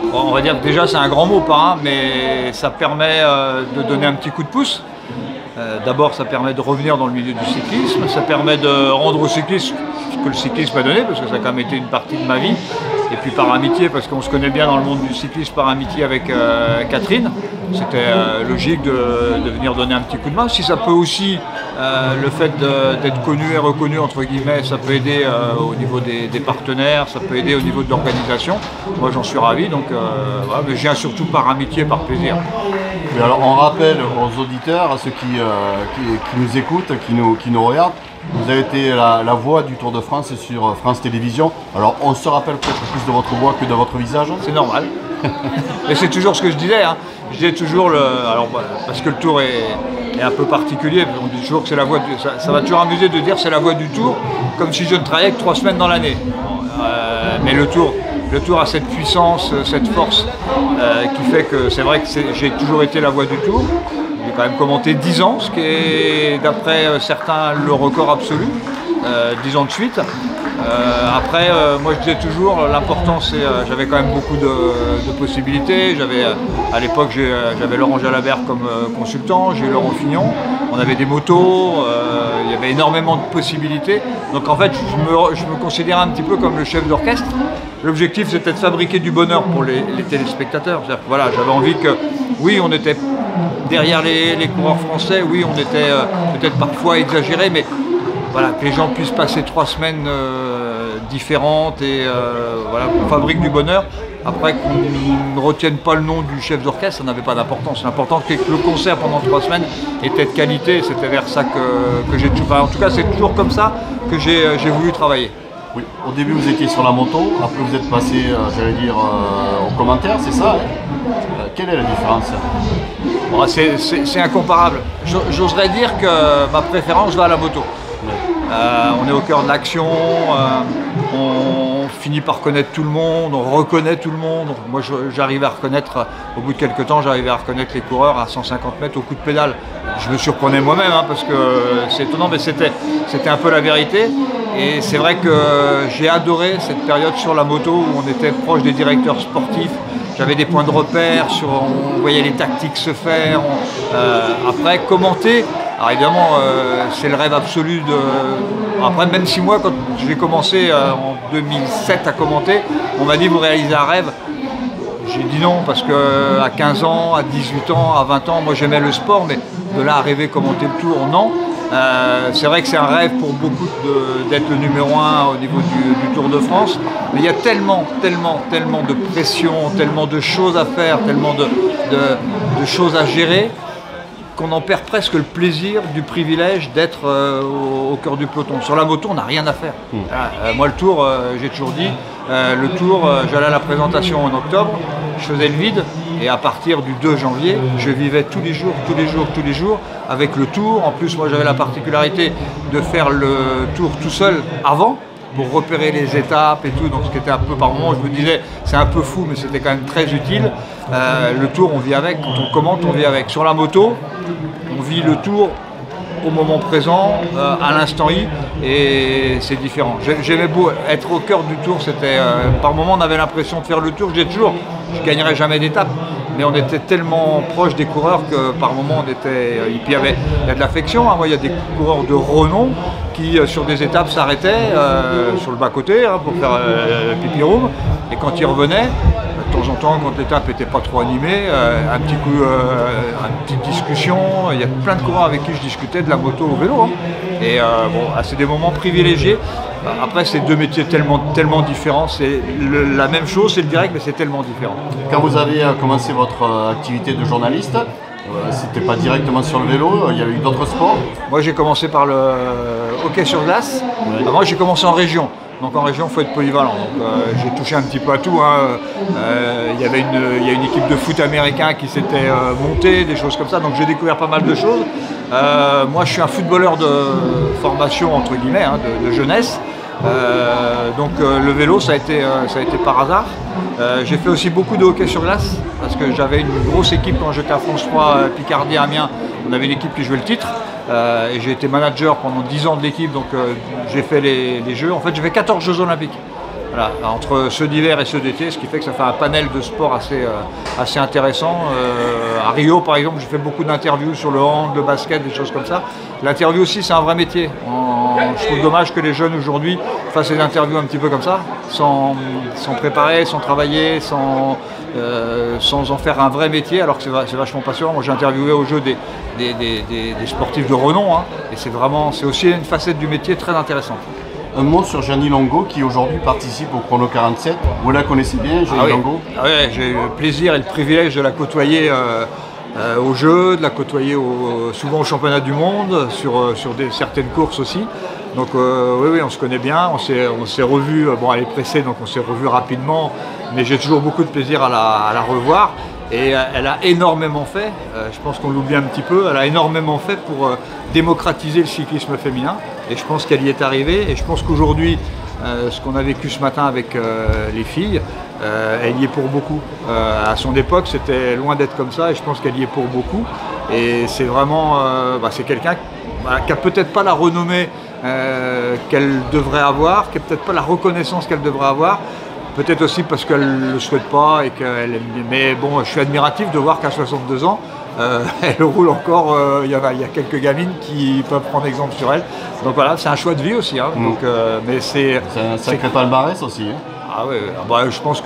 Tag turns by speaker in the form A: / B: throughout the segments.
A: Bon, on va dire que déjà c'est un grand mot, pas, hein, mais ça permet de donner un petit coup de pouce. D'abord, ça permet de revenir dans le milieu du cyclisme, ça permet de rendre au cyclisme ce que le cyclisme m'a donné, parce que ça a quand même été une partie de ma vie. Et puis par amitié, parce qu'on se connaît bien dans le monde du cyclisme, par amitié avec Catherine, c'était logique de venir donner un petit coup de main. Si ça peut aussi, le fait d'être connu et reconnu, entre guillemets, ça peut aider au niveau des partenaires, ça peut aider au niveau de l'organisation. Moi j'en suis ravi, donc voilà, mais je viens surtout par amitié, par plaisir.
B: Mais alors on rappelle aux auditeurs, à ceux qui nous écoutent, qui nous regardent, vous avez été la voix du Tour de France sur France Télévisions. Alors on se rappelle peut-être plus de votre voix que de votre visage.
A: C'est normal. Et c'est toujours ce que je disais. Hein. Je disais toujours, alors, voilà, parce que le Tour est un peu particulier, on dit toujours que c'est la voix du... Ça va toujours amuser de dire c'est la voix du Tour, comme si je ne travaillais que 3 semaines dans l'année. Mais le Tour a cette puissance, cette force qui fait que c'est vrai que j'ai toujours été la voix du Tour. J'ai quand même commenté 10 ans, ce qui est d'après certains le record absolu, 10 ans de suite. Après, moi je disais toujours, l'important c'est, j'avais quand même beaucoup de possibilités. À l'époque j'avais Laurent Jalabert comme consultant, j'ai eu Laurent Fignon, on avait des motos, il y avait énormément de possibilités. Donc en fait je me considérais un petit peu comme le chef d'orchestre. L'objectif c'était de fabriquer du bonheur pour les téléspectateurs. C'est-à-dire que, voilà, j'avais envie que, oui on était derrière les coureurs français, oui on était peut-être parfois exagéré, mais voilà, que les gens puissent passer 3 semaines différentes et voilà, qu'on fabrique du bonheur. Après, qu'on ne retienne pas le nom du chef d'orchestre, ça n'avait pas d'importance. L'important c'est que le concert pendant 3 semaines était de qualité, c'était vers ça que j'ai toujours... Enfin, en tout cas, c'est toujours comme ça que j'ai voulu travailler.
B: Oui, au début vous étiez sur la moto, après vous êtes passé, j'allais dire, aux commentaires, c'est ça, hein? Quelle est la différence?
A: Bon, c'est incomparable. J'oserais dire que ma préférence va à la moto. On est au cœur de l'action, on finit par connaître tout le monde, on reconnaît tout le monde. Moi j'arrive à reconnaître, au bout de quelques temps, j'arrivais à reconnaître les coureurs à 150 mètres au coup de pédale. Je me surprenais moi-même hein, parce que c'est étonnant, mais c'était un peu la vérité. Et c'est vrai que j'ai adoré cette période sur la moto où on était proche des directeurs sportifs. J'avais des points de repère, on voyait les tactiques se faire. Après, commenter, alors évidemment, c'est le rêve absolu de... Après, même si moi, quand j'ai commencé en 2007 à commenter, on m'a dit vous réalisez un rêve. J'ai dit non, parce qu'à 15 ans, à 18 ans, à 20 ans, moi j'aimais le sport, mais de là à rêver commenter le Tour, non. C'est vrai que c'est un rêve pour beaucoup d'être le numéro 1 au niveau du Tour de France, mais il y a tellement de pression, tellement de choses à faire, tellement de choses à gérer, qu'on en perd presque le plaisir du privilège d'être au cœur du peloton. Sur la moto, on n'a rien à faire. Moi, le Tour, j'ai toujours dit, le Tour, j'allais à la présentation en octobre, je faisais le vide, et à partir du 2 janvier, je vivais tous les jours avec le Tour. En plus, moi, j'avais la particularité de faire le Tour tout seul avant, pour repérer les étapes et tout, donc ce qui était un peu par moment, je me disais, c'est un peu fou, mais c'était quand même très utile. Le Tour, on vit avec, quand on commente, on vit avec. Sur la moto, on vit le Tour au moment présent, à l'instant I, et c'est différent. J'aimais beau être au cœur du Tour, c'était par moment on avait l'impression de faire le Tour, je gagnerais jamais d'étape, mais on était tellement proche des coureurs que par moment on était... Et puis il y a de l'affection, hein. Moi il y a des coureurs de renom qui sur des étapes s'arrêtaient sur le bas-côté hein, pour faire pipi room, et quand ils revenaient, de temps en temps, quand l'étape n'était pas trop animée, une petite discussion. Il y a plein de coureurs avec qui je discutais de la moto au vélo. Hein. Et bon, c'est des moments privilégiés. Après, c'est 2 métiers tellement différents. C'est la même chose, c'est le direct, mais c'est tellement différent.
B: Quand vous avez commencé votre activité de journaliste, c'était pas directement sur le vélo, il y avait eu d'autres sports?
A: Moi, j'ai commencé par le hockey sur glace. Oui. Avant, j'ai commencé en région. Donc en région, il faut être polyvalent. J'ai touché un petit peu à tout. Hein. Il y a une équipe de foot américain qui s'était montée, des choses comme ça. Donc j'ai découvert pas mal de choses. Moi, je suis un footballeur de formation, entre guillemets, hein, de jeunesse. Donc le vélo, ça a été par hasard. J'ai fait aussi beaucoup de hockey sur glace, parce que j'avais une grosse équipe quand j'étais à France 3, Picardie, Amiens. On avait une équipe qui jouait le titre. Et j'ai été manager pendant 10 ans de l'équipe, donc j'ai fait les Jeux. En fait, j'ai fait 14 Jeux Olympiques. Voilà, entre ceux d'hiver et ceux d'été, ce qui fait que ça fait un panel de sport assez intéressant. À Rio, par exemple, j'ai fait beaucoup d'interviews sur le hand, le basket, des choses comme ça. L'interview aussi, c'est un vrai métier. Je trouve dommage que les jeunes aujourd'hui fassent des interviews un petit peu comme ça, sans préparer, sans travailler, sans en faire un vrai métier, alors que c'est vachement passionnant. Moi, j'ai interviewé au jeu des sportifs de renom, hein, et c'est aussi une facette du métier très intéressante.
B: Un mot sur Gianni Longo qui aujourd'hui participe au chrono 47. Vous la connaissez bien, Gianni Longo?
A: Ah oui, j'ai eu le plaisir et le privilège de la côtoyer au jeu, de la côtoyer souvent au championnat du monde, sur certaines courses aussi. Donc oui, on se connaît bien, on s'est revus, bon elle est pressée donc on s'est revus rapidement, mais j'ai toujours beaucoup de plaisir à la revoir. Et elle a énormément fait, je pense qu'on l'oublie un petit peu, elle a énormément fait pour démocratiser le cyclisme féminin. Et je pense qu'elle y est arrivée. Et je pense qu'aujourd'hui, ce qu'on a vécu ce matin avec les filles, elle y est pour beaucoup. À son époque, c'était loin d'être comme ça. Et je pense qu'elle y est pour beaucoup. Et c'est vraiment, c'est quelqu'un qui n'a peut-être pas la renommée qu'elle devrait avoir, qui n'a peut-être pas la reconnaissance qu'elle devrait avoir. Peut-être aussi parce qu'elle ne le souhaite pas et qu'elle aime bien. Mais bon, je suis admiratif de voir qu'à 62 ans, elle roule encore. Il y a quelques gamines qui peuvent prendre exemple sur elle. Donc voilà, c'est un choix de vie aussi. Hein. Donc, mais c'est
B: un sacré palmarès aussi. Hein.
A: Ah oui, je pense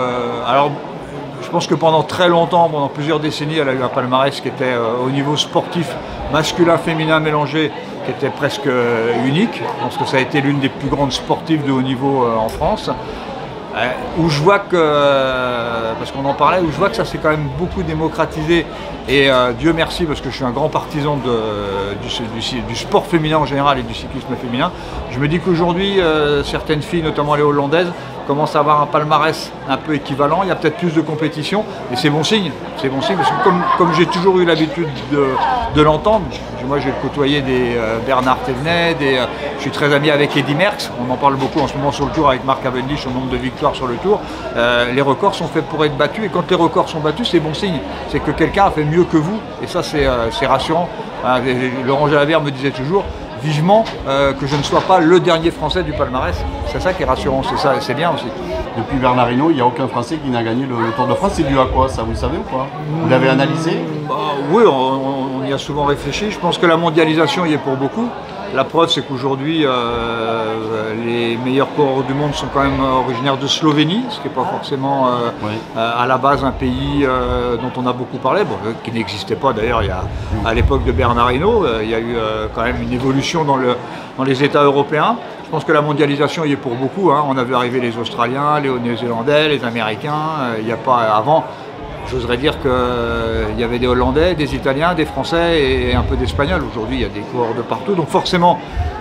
A: que pendant très longtemps, pendant plusieurs décennies, elle a eu un palmarès qui était au niveau sportif, masculin, féminin mélangé, qui était presque unique. Je pense que ça a été l'une des plus grandes sportives de haut niveau en France. Où je vois que, parce qu'on en parlait, où je vois que ça s'est quand même beaucoup démocratisé et Dieu merci parce que je suis un grand partisan du sport féminin en général et du cyclisme féminin. Je me dis qu'aujourd'hui, certaines filles, notamment les hollandaises, commencent à avoir un palmarès un peu équivalent, il y a peut-être plus de compétition et c'est bon signe. C'est bon signe parce que comme j'ai toujours eu l'habitude de l'entendre, moi j'ai côtoyé des Bernard Thévenet, je suis très ami avec Eddy Merckx, on en parle beaucoup en ce moment sur le Tour avec Mark Cavendish au nombre de victoires sur le Tour. Les records sont faits pour être battus et quand les records sont battus, c'est bon signe. C'est que quelqu'un a fait mieux que vous et ça c'est rassurant. Laurent Jalabert me disait toujours vivement que je ne sois pas le dernier Français du palmarès. C'est ça qui est rassurant, c'est bien aussi.
B: Depuis Bernard Hinault, il n'y a aucun Français qui n'a gagné le Tour de France. C'est dû à quoi ça, vous le savez ou pas? Vous l'avez analysé?
A: Oui, on y a souvent réfléchi. Je pense que la mondialisation y est pour beaucoup. La preuve, c'est qu'aujourd'hui, les meilleurs coureurs du monde sont quand même originaires de Slovénie, ce qui n'est pas forcément à la base un pays dont on a beaucoup parlé, qui n'existait pas d'ailleurs à l'époque de Bernard Hinault. Il y a eu quand même une évolution dans les États européens. Je pense que la mondialisation y est pour beaucoup. Hein. On a vu arriver les Australiens, les Néo-Zélandais, les Américains. Il n'y a pas avant. J'oserais dire qu'il y avait des Hollandais, des Italiens, des Français et un peu d'Espagnols. Aujourd'hui, il y a des coureurs de partout. Donc forcément,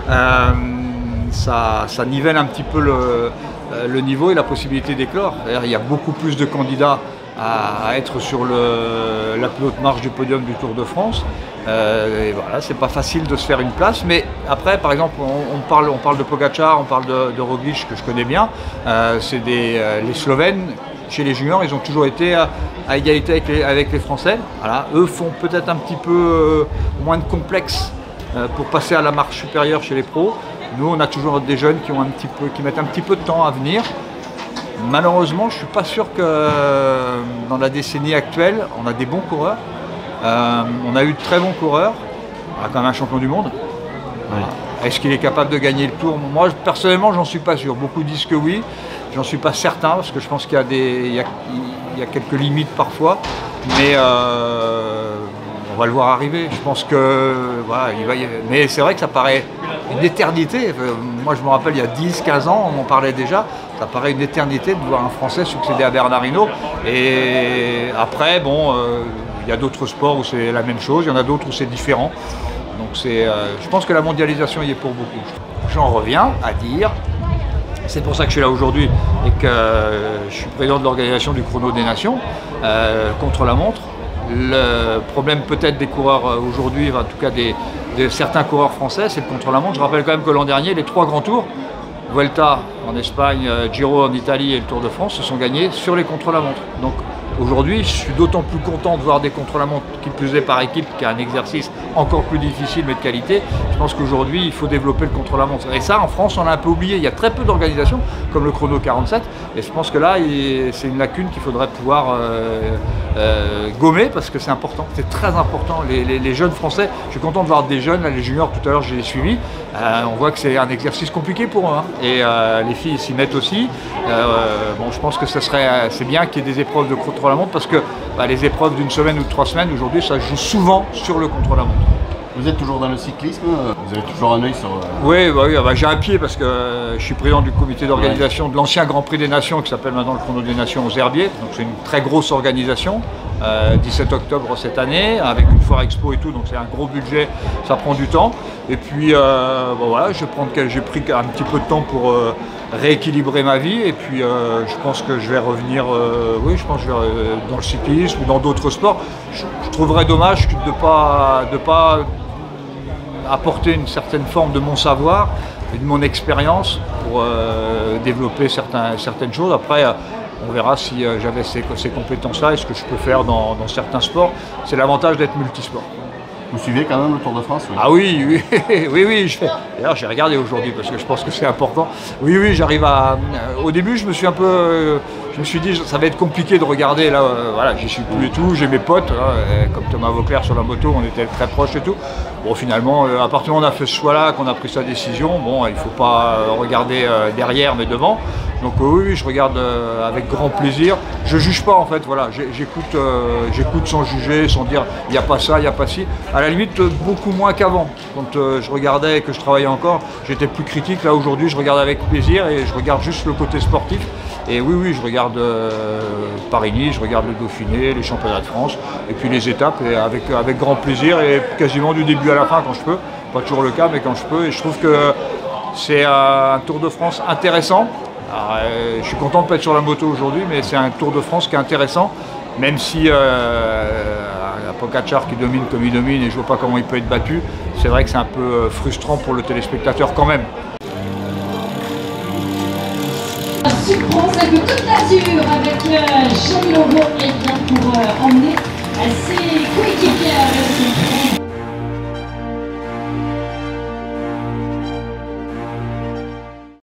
A: ça nivelle un petit peu le niveau et la possibilité d'éclore. Il y a beaucoup plus de candidats à être sur la plus haute marche du podium du Tour de France. Et voilà, c'est pas facile de se faire une place. Mais après, par exemple, on parle de Pogačar, on parle de Roglič, que je connais bien. C'est les Slovènes. Chez les juniors, ils ont toujours été à égalité avec les Français. Voilà. Eux font peut-être un petit peu moins de complexe pour passer à la marche supérieure chez les pros. Nous, on a toujours des jeunes qui mettent un petit peu de temps à venir. Malheureusement, je ne suis pas sûr que dans la décennie actuelle, on a des bons coureurs. On a eu de très bons coureurs. On a quand même un champion du monde. Oui. Est-ce qu'il est capable de gagner le Tour? Moi, personnellement, j'en suis pas sûr. Beaucoup disent que oui. J'en suis pas certain parce que je pense qu'il y a quelques limites parfois. Mais on va le voir arriver. Je pense que voilà, mais c'est vrai que ça paraît une éternité. Moi, je me rappelle, il y a 10-15 ans, on en parlait déjà. Ça paraît une éternité de voir un Français succéder à Bernard Hinault. Et après, il y a d'autres sports où c'est la même chose. Il y en a d'autres où c'est différent. Donc je pense que la mondialisation y est pour beaucoup. J'en reviens à dire, c'est pour ça que je suis là aujourd'hui et que je suis président de l'organisation du Chrono des Nations, contre la montre. Le problème peut-être des coureurs aujourd'hui, en tout cas de certains coureurs français, c'est le contre-la-montre. Je rappelle quand même que l'an dernier, les 3 grands tours, Vuelta en Espagne, Giro en Italie et le Tour de France, se sont gagnés sur les contre-la-montre. Donc Aujourd'hui, je suis d'autant plus content de voir des contre-la-montre qui plus est par équipe, qui est un exercice encore plus difficile mais de qualité. Je pense qu'aujourd'hui, il faut développer le contre-la-montre. Et ça, en France, on l'a un peu oublié. Il y a très peu d'organisations comme le chrono 47. Et je pense que là, c'est une lacune qu'il faudrait pouvoir gommer parce que c'est important. C'est très important. Les jeunes Français, je suis content de voir des jeunes, là, les juniors, tout à l'heure, je les ai suivis. On voit que c'est un exercice compliqué pour eux. Hein. Et les filles s'y mettent aussi. Bon, je pense que c'est bien qu'il y ait des épreuves de contre-la-montre parce que les épreuves d'une semaine ou de 3 semaines, aujourd'hui, ça joue souvent sur le contre-la-montre.
B: Vous êtes toujours dans le cyclisme? Vous avez toujours un œil sur...
A: Oui, j'ai un pied parce que je suis président du comité d'organisation de l'ancien Grand Prix des Nations qui s'appelle maintenant le Chrono des Nations aux Herbiers. Donc c'est une très grosse organisation. 17 octobre cette année, avec une foire expo et tout, donc c'est un gros budget, ça prend du temps. Et puis voilà, j'ai pris un petit peu de temps pour rééquilibrer ma vie et puis je pense que je vais revenir dans le cyclisme ou dans d'autres sports. Je trouverais dommage de pas apporter une certaine forme de mon savoir et de mon expérience pour développer certaines choses. Après, on verra si j'avais ces compétences-là et ce que je peux faire dans certains sports. C'est l'avantage d'être multisport.
B: Vous suivez quand même le Tour de France?
A: Oui. Ah oui. D'ailleurs, j'ai regardé aujourd'hui parce que je pense que c'est important. Oui, j'arrive à... Au début, je me suis dit, ça va être compliqué de regarder. Là, voilà, j'y suis plus et tout. J'ai mes potes, comme Thomas Vauclair sur la moto, on était très proches et tout. Bon, finalement, à partir du moment où on a fait ce choix-là, qu'on a pris sa décision, bon, il ne faut pas regarder derrière, mais devant. Donc oui, je regarde avec grand plaisir. Je juge pas en fait, voilà. J'écoute sans juger, sans dire il n'y a pas ça, il n'y a pas ci. À la limite, beaucoup moins qu'avant. Quand je regardais et que je travaillais encore, j'étais plus critique. Là aujourd'hui, je regarde avec plaisir et je regarde juste le côté sportif. Et oui, je regarde Paris-Nice, je regarde le Dauphiné, les championnats de France, et puis les étapes, et avec grand plaisir, et quasiment du début à la fin quand je peux. Pas toujours le cas, mais quand je peux. Et je trouve que c'est un Tour de France intéressant. Alors, je suis content de pas être sur la moto aujourd'hui, mais c'est un Tour de France qui est intéressant, même si Pogačar qui domine comme il domine et je vois pas comment il peut être battu, c'est vrai que c'est un peu frustrant pour le téléspectateur quand même.
C: France avec toute l'azur avec Jean Logo et bien pour emmener ses coéquipiers.